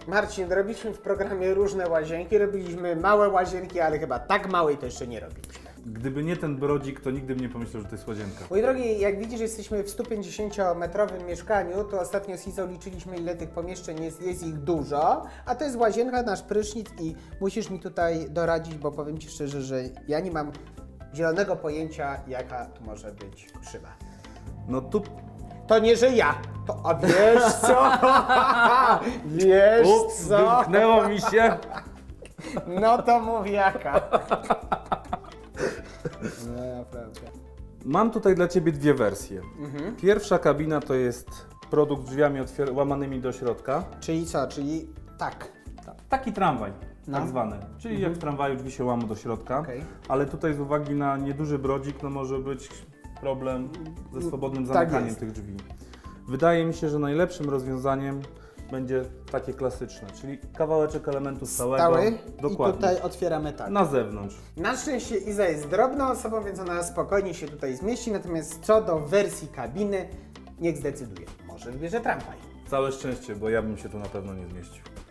Marcin, robiliśmy w programie różne łazienki, robiliśmy małe łazienki, ale chyba tak małej to jeszcze nie robiliśmy. Gdyby nie ten brodzik, to nigdy bym nie pomyślał, że to jest łazienka. Mój drogi, jak widzisz, jesteśmy w 150-metrowym mieszkaniu, to ostatnio z Izą liczyliśmy, ile tych pomieszczeń jest ich dużo, a to jest łazienka, nasz prysznic i musisz mi tutaj doradzić, bo powiem Ci szczerze, że ja nie mam zielonego pojęcia, jaka tu może być szyba. No tu... To nie, że ja, to a wiesz co? Wiesz co? Wymknęło mi się. No to mów jaka. No naprawdę. Mam tutaj dla Ciebie dwie wersje. Pierwsza kabina to jest produkt z drzwiami łamanymi do środka. Czyli co? Czyli tak. Taki tramwaj, No. tak zwany. Czyli jak w tramwaju drzwi się łamą do środka. Okej. Ale tutaj z uwagi na nieduży brodzik, no może być problem ze swobodnym Tak zamykaniem jest. tych drzwi. Wydaje mi się, że najlepszym rozwiązaniem będzie takie klasyczne, czyli kawałeczek elementu stałego. Stały Dokładnie. i tutaj otwieramy tak. Na zewnątrz. Na szczęście Iza jest drobną osobą, więc ona spokojnie się tutaj zmieści, natomiast co do wersji kabiny, niech zdecyduje. Może wybierze tramwaj. Całe szczęście, bo ja bym się tu na pewno nie zmieścił.